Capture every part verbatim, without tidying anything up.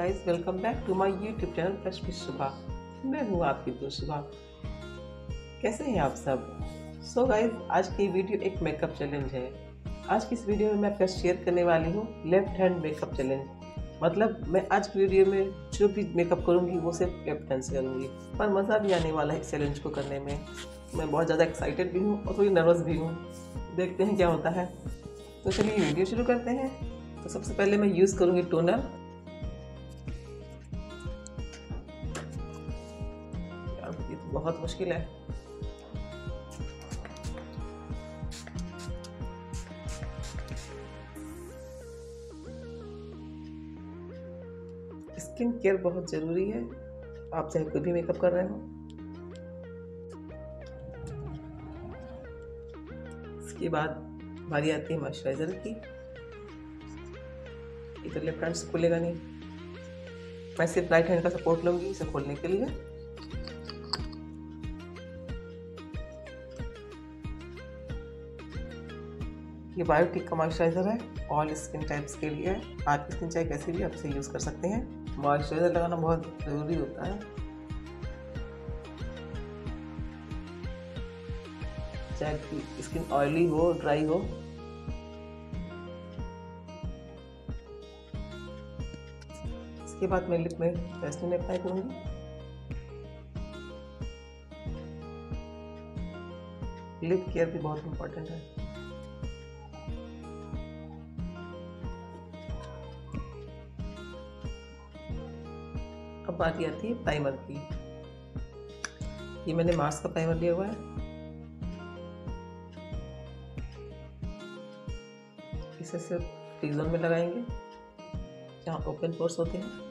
Guys, welcome back to my YouTube channel fresh with Subha. मैं हूँ आपकी दोस्त सुभा। कैसे हैं आप सब? सो गाइस, आज की वीडियो एक मेकअप चैलेंज है। आज की इस वीडियो में मैं आपके साथ शेयर करने वाली हूँ लेफ्ट हैंड मेकअप चैलेंज। मतलब मैं आज की वीडियो में जो भी मेकअप करूँगी वो सिर्फ लेफ्ट हैंड से करूँगी, पर मज़ा भी आने वाला है इस चैलेंज को करने में। मैं बहुत ज़्यादा एक्साइटेड भी हूँ और थोड़ी नर्वस भी हूँ। देखते हैं क्या होता है। तो चलिए वीडियो शुरू करते हैं। तो सबसे पहले मैं यूज़ करूँगी टोनर। ये तो बहुत मुश्किल है। स्किन केयर बहुत ज़रूरी है, आप चाहे कोई भी मेकअप कर रहे हो। इसके बाद बारी आती है मॉइस्चराइज़र की। ये तो लेफ्ट हैंड से खुलेगा नहीं, मैं सिर्फ राइट हैंड का सपोर्ट लूँगी इसे खोलने के लिए। ये बायोटिक का मॉइस्चराइज़र है, ऑल स्किन टाइप्स के लिए है। आपकी स्किन चाहे कैसी भी आप इसे यूज़ कर सकते हैं। मॉइस्चराइज़र लगाना बहुत ज़रूरी होता है, चाहे कि स्किन ऑयली हो ड्राई हो। इसके बाद मैं लिप में वैसलीन अप्लाई करूँगी। लिप केयर भी बहुत इम्पोर्टेंट है। अब बारी आती है प्राइमर की। ये मैंने मार्स का प्राइमर लिया हुआ है। इसे सिर्फ टी जोन में लगाएंगे जहाँ ओपन पोर्स होते हैं।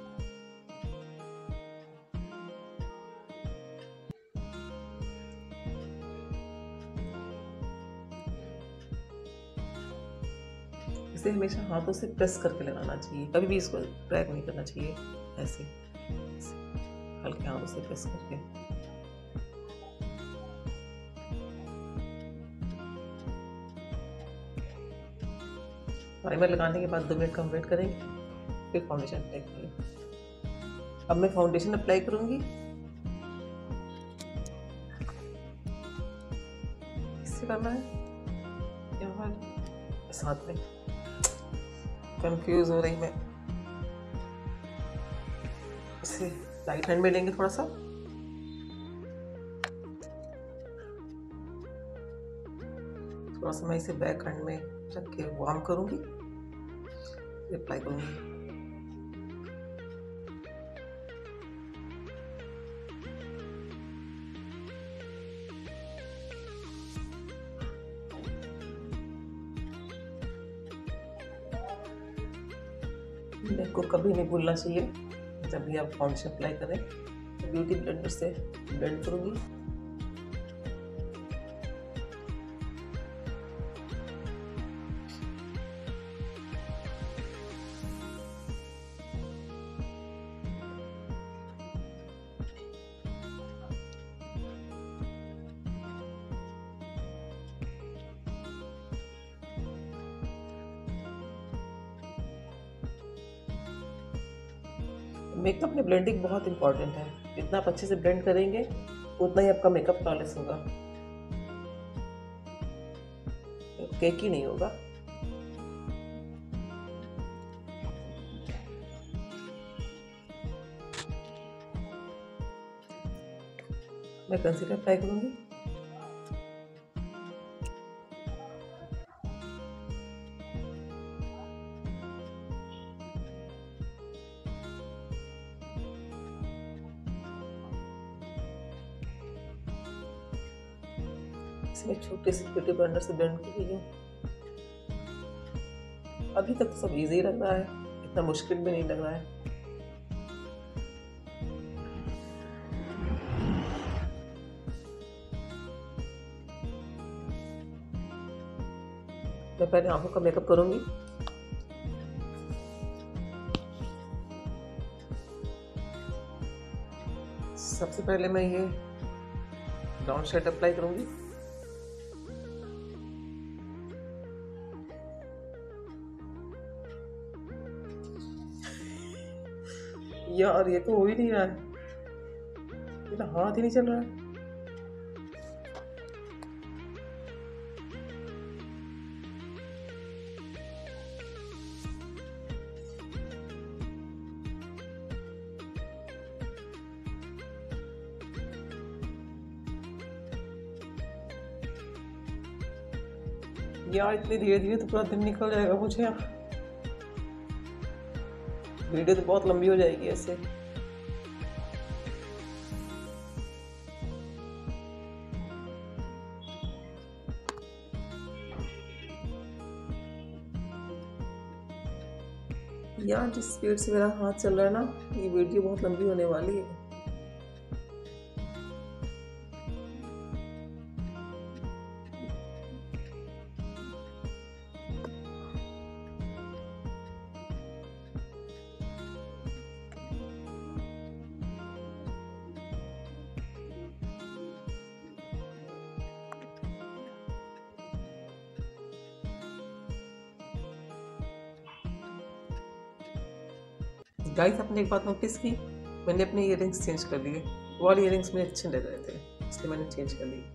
इसे हमेशा हाथों से प्रेस करके लगाना चाहिए, कभी भी इसको ड्रैग नहीं करना चाहिए। ऐसे हल्के हाथों से प्रेस करके। प्राइमर लगाने के बाद दो मिनट का वेट करेंगे, फिर फाउंडेशन अप्लाई करेंगे। अब मैं फाउंडेशन अप्लाई करूंगी। इससे करना है यहाँ साथ में। कंफ्यूज हो रही मैं। इसे राइट हैंड में लेंगे थोड़ा सा, थोड़ा सा मैं इसे बैक हैंड में रख के वार्म करूंगी, अप्लाई करूंगी। नेक को कभी नहीं भूलना चाहिए जब भी आप फाउंडेशन अप्लाई करें। तो ब्यूटी ब्लेंडर से ब्लेंड करूंगी। मेकअप में ब्लेंडिंग बहुत इंपॉर्टेंट है। जितना आप अच्छे से ब्लेंड करेंगे उतना ही आपका मेकअप फ्लॉलेस होगा, केकी नहीं होगा। मैं कंसीलर अप्लाई करूंगी। इसमें छोटे से ब्यूटी ब्लेंडर से ब्लेंड की हुई हूँ। अभी तक तो सब इजी लग रहा है, इतना मुश्किल भी नहीं लग रहा है। मैं पहले आंखों का मेकअप करूंगी। सबसे पहले मैं ये ब्राउन शेड अप्लाई करूंगी। यार ये तो हो ही नहीं रहा है, मेरा हाथ ही नहीं चल रहा है। यार इतनी धीरे धीरे तो पूरा दिन निकल जाएगा मुझे यार। वीडियो तो बहुत लंबी हो जाएगी ऐसे। यार जिस स्पीड से मेरा हाथ चल रहा है ना, ये वीडियो बहुत लंबी होने वाली है। गाइस आपने एक बात नोटिस की, मैंने अपने इयररिंग्स चेंज कर लिए। वो वाले इयररिंग्स मुझे अच्छे लग रहे थे, इसलिए मैंने चेंज कर लिए।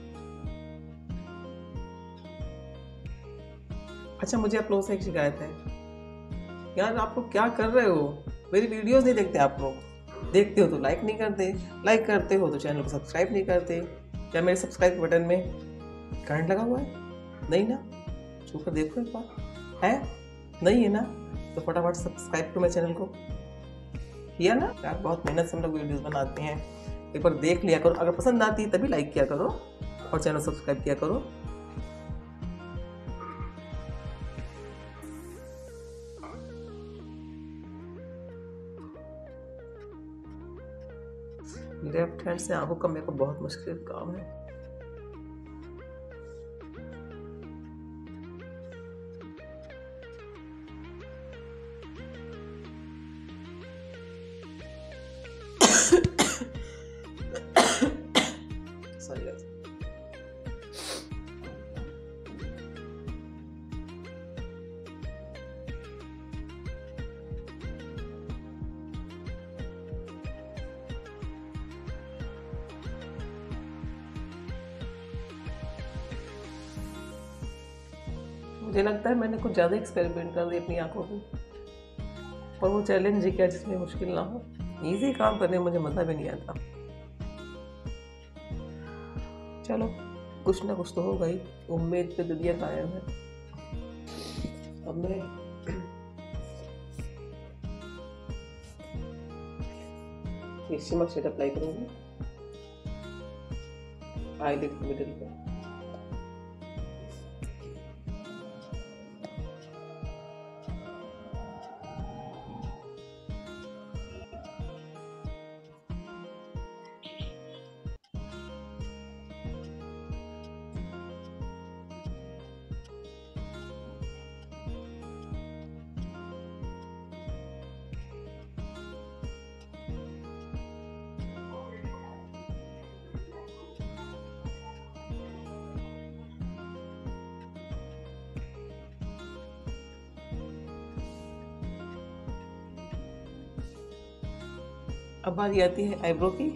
अच्छा मुझे आप लोगों से एक शिकायत है, यार आप लोग क्या कर रहे हो? मेरी वीडियोस नहीं देखते आप लोग, देखते हो तो लाइक नहीं करते, लाइक करते हो तो चैनल को सब्सक्राइब नहीं करते। क्या मेरे सब्सक्राइब बटन में करंट लगा हुआ है? नहीं ना? छू कर देखो एक बार, है? नहीं है ना? तो फटाफट सब्सक्राइब करो मेरे चैनल को। किया ना यार, बहुत मेहनत से हम लोग वीडियोस बनाते हैं, एक बार देख लिया करो। अगर पसंद आती है तभी लाइक किया करो और चैनल सब्सक्राइब किया करो। लेफ्ट हैंड से आंखों का मेरे को बहुत मुश्किल काम है। Sorry guys. मुझे लगता है मैंने कुछ ज़्यादा एक्सपेरिमेंट कर दिया अपनी आंखों की, और वो चैलेंज ही क्या जिसमें मुश्किल ना हो। इजी काम करने में मुझे मज़ा भी नहीं आता। चलो कुछ ना कुछ तो होगा ही, उम्मीद पे दुनिया कायम है। अब मैं ये शिमर शेड अप्लाई करूँगी आईलिड मिडिल पे। अब बारी आती है आईब्रो की।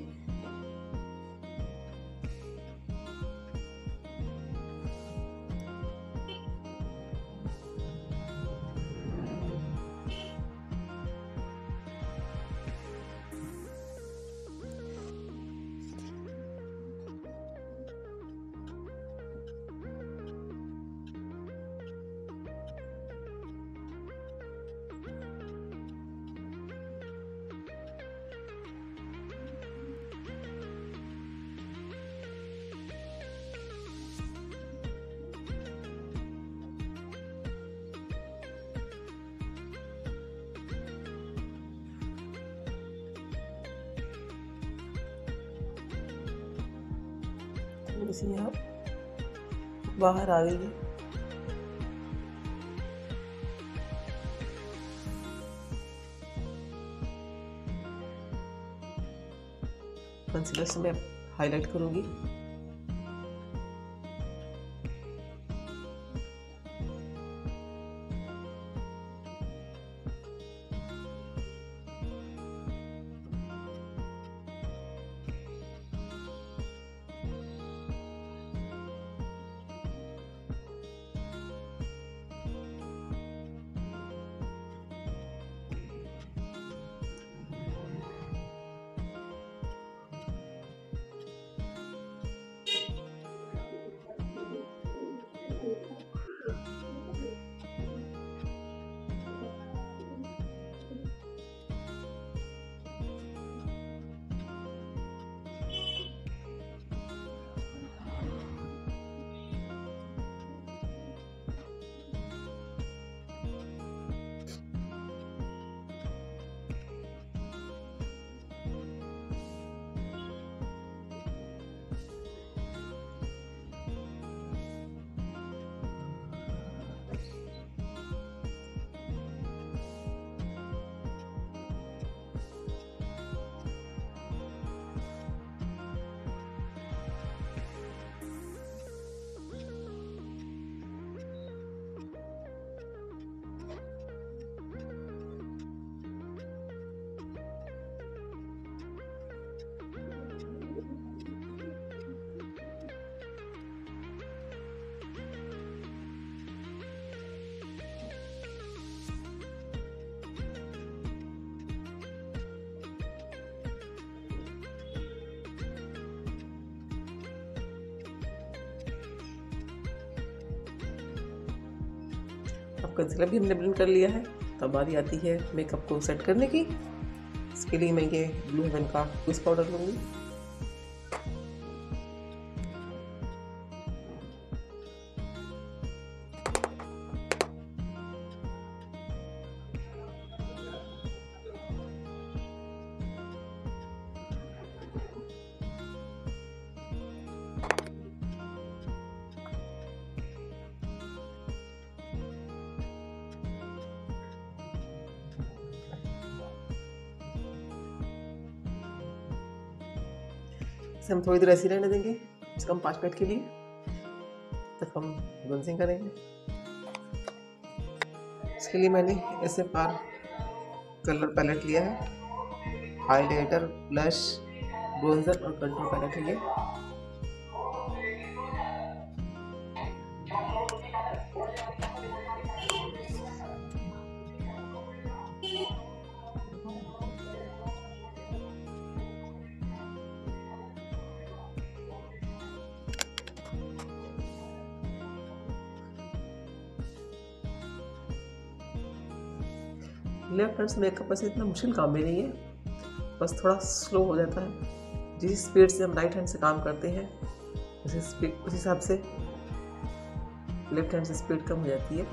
थोड़ी सी यहाँ बाहर आ गई है। कंसीलर से मैं हाईलाइट करूँगी। अब कंसीलर भी हमने ब्लेंड कर लिया है, तब बारी आती है मेकअप को सेट करने की। इसके लिए मैं ये ब्लू हेवन का ट्विस्ट पाउडर लूँगी। इसे हम थोड़ी देर ऐसे रहने देंगे, कम से कम पाँच मिनट के लिए, तब हम ब्रोंजिंग करेंगे। इसके लिए मैंने ऐसे पार कलर पैलेट लिया है, हाइलाइटर, ब्लश, ब्रोंजर और कंटूर पैलेट है ये। लेफ्ट हैंड से मेकअप वैसे इतना मुश्किल काम भी नहीं है, बस थोड़ा स्लो हो जाता है। जिस स्पीड से हम राइट हैंड से काम करते हैं उसी स्पीड उस हिसाब से लेफ्ट हैंड से स्पीड कम हो जाती है।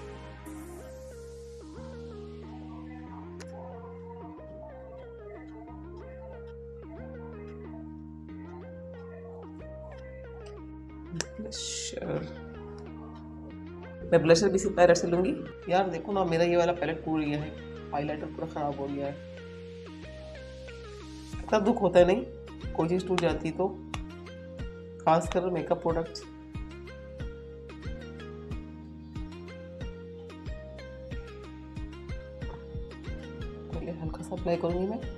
ब्लशर मैं ब्लशर भी इसी पैलेट से लूँगी। यार देखो ना, मेरा ये वाला पैलेट टूट गया है, हाइलाइटर पूरा ख़राब हो गया है। इतना दुख होता है नहीं, कोई चीज़ टूट जाती तो, खासकर मेकअप प्रोडक्ट्स। पहले हल्का सा अप्लाई करूँगी मैं।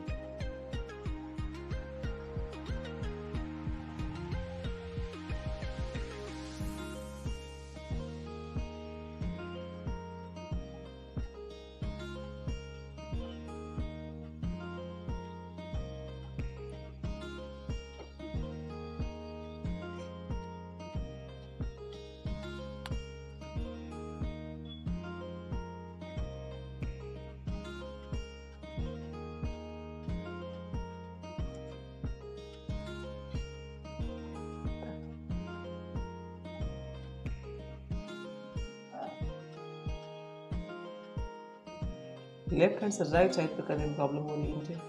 लेफ्ट हैंड से राइट साइड पे करने में प्रॉब्लम हो रही है मुझे।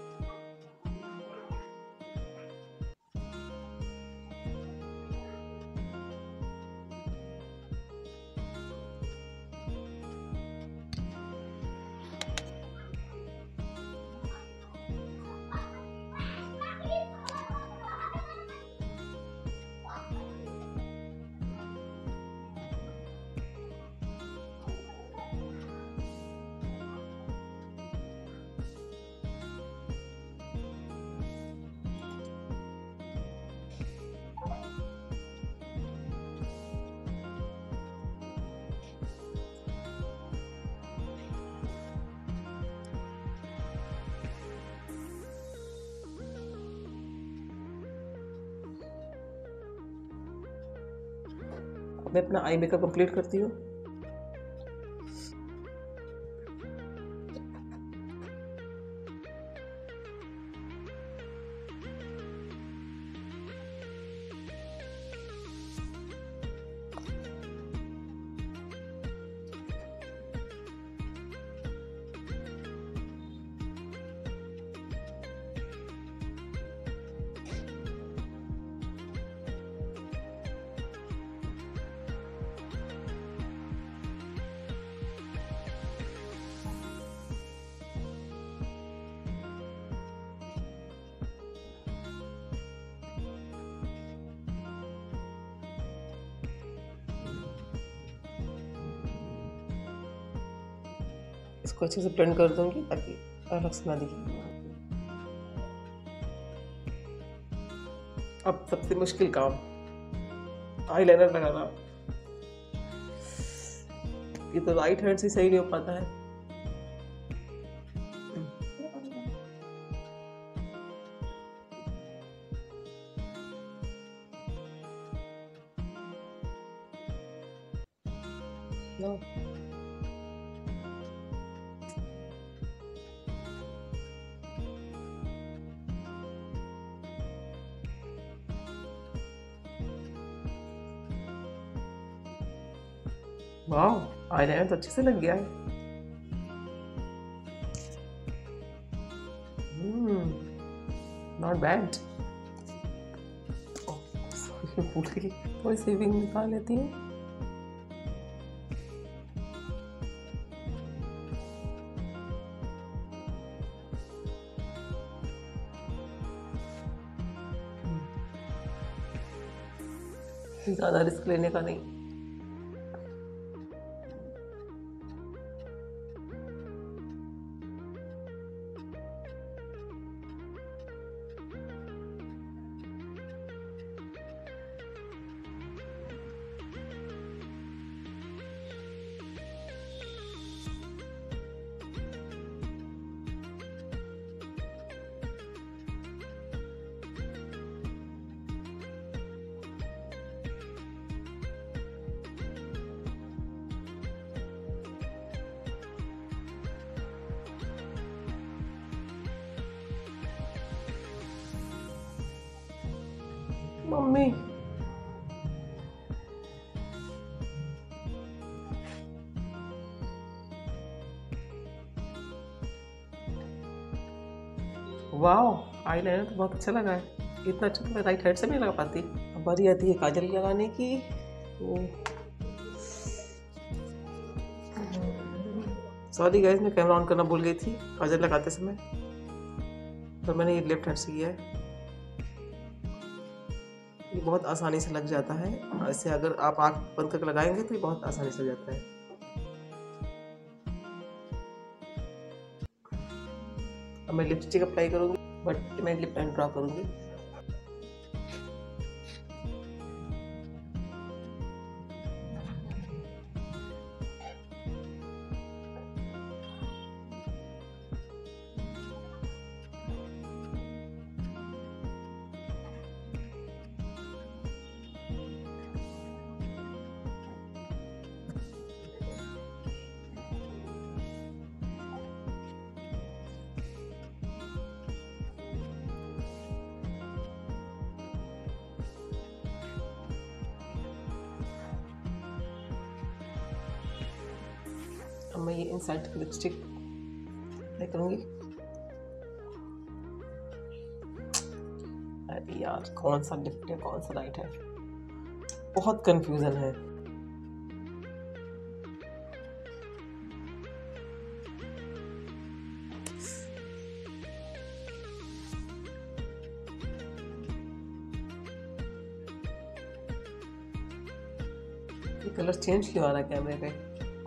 मैं अपना आई मेकअप कंप्लीट करती हूँ। इसको अच्छे से ब्लेंड कर दूंगी ताकि अलग से ना दिखे। अब सबसे मुश्किल काम, आईलाइनर लगाना। ये तो राइट हैंड से सही नहीं हो पाता है। No. वाह, आईलाइनर तो अच्छे से लग गया है। हम्म, नॉट बैड। सॉरी, भूल गई। थोड़ी सी विंग निकाल लेती हूँ। ज़्यादा रिस्क लेने का नहीं। मम्मी, वाह, आईलाइनर तो बहुत अच्छा लगा है। इतना अच्छा तो मैं राइट साइड से नहीं लगा पाती। अब बारी आती है काजल लगाने की। तो सॉरी गाइस, मैं कैमरा ऑन करना भूल गई थी काजल लगाते समय, तो मैंने ये लेफ्ट हैंड से किया है। ये बहुत आसानी से लग जाता है। ऐसे अगर आप आँख बंद करके लगाएंगे तो ये बहुत आसानी से लग जाता है। अब मैं लिपस्टिक अप्लाई करूँगी, बट मैं लिप एंड ड्रॉ करूँगी। अब मैं ये इनसाइड की लिपस्टिक अप्लाई करूँगी। अरे यार, कौन सा लेफ्ट है कौन सा राइट है, बहुत कंफ्यूजन है। ये कलर चेंज क्यों आ रहा है कैमरे पे?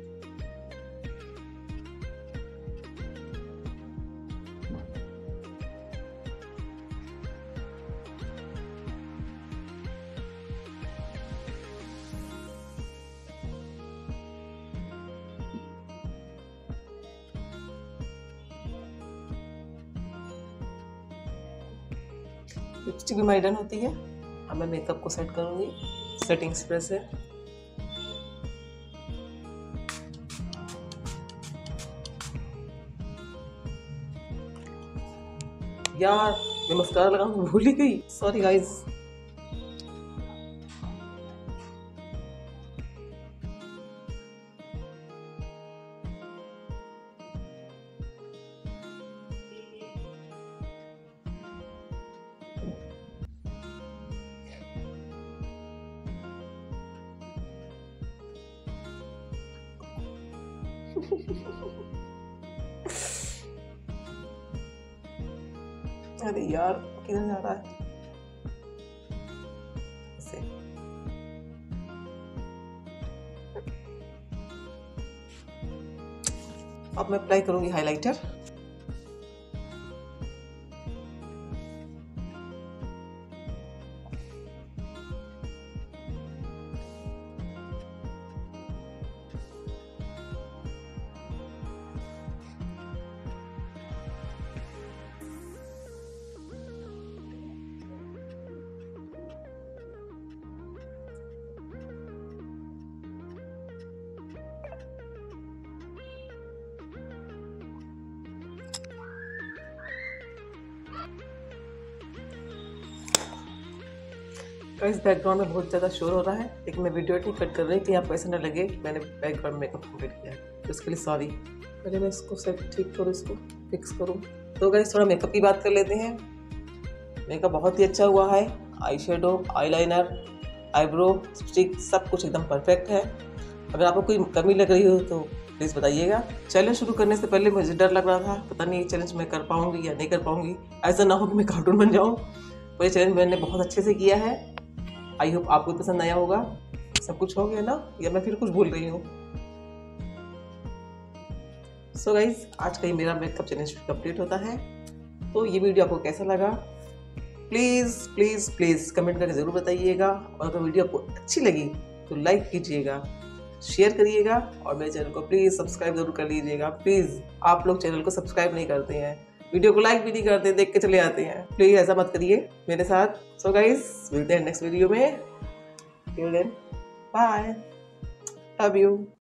लिपस्टिक भी हमारी डन होती है। अब मैं मेकअप को सेट करूँगी सेटिंग स्प्रे से। यार, मैं मस्कारा लगाना भूल ही गई, सॉरी गाइस। अरे यार, किधर जा रहा है? ऐसे। अब मैं अप्लाई करूंगी हाइलाइटर। गाइस बैकग्राउंड में बहुत ज़्यादा शोर हो रहा है, लेकिन मैं वीडियो नहीं कट कर रही कि आपको ऐसा ना लगे कि मैंने बैकग्राउंड मेकअप कंप्लीट किया है, तो उसके लिए सॉरी। पहले मैं इसको सब ठीक करूँ, इसको फिक्स करूँ। तो गाइस थोड़ा मेकअप की बात कर लेते हैं। मेकअप बहुत ही अच्छा हुआ है। Eye shadow, eye liner, eyebrow, stick सब कुछ एकदम परफेक्ट है। अगर आपको कोई कमी लग रही हो तो प्लीज़ बताइएगा। चैलेंज शुरू करने से पहले मुझे डर लग रहा था, पता नहीं ये चैलेंज मैं कर पाऊँगी या नहीं कर पाऊँगी, ऐसा ना हो कि मैं कार्टून बन जाऊँ। तो ये चैलेंज मैंने बहुत अच्छे से किया है। आई होप आपको पसंद आया होगा। सब कुछ हो गया ना, या मैं फिर कुछ भूल रही हूँ? सो गाइज आज का ही मेरा मेकअप चैलेंज कंप्लीट होता है। तो ये वीडियो आपको कैसा लगा प्लीज़ प्लीज़ प्लीज़ कमेंट करके ज़रूर बताइएगा। और अगर वीडियो आपको अच्छी लगी तो लाइक कीजिएगा, शेयर करिएगा और मेरे चैनल को प्लीज़ सब्सक्राइब जरूर कर लीजिएगा। प्लीज़ आप लोग चैनल को सब्सक्राइब नहीं करते हैं, वीडियो को लाइक भी नहीं करते, देख के चले आते हैं। प्लीज़ ऐसा मत करिए मेरे साथ। सो गाइज मिलते हैं नेक्स्ट वीडियो में। Till then bye, love you.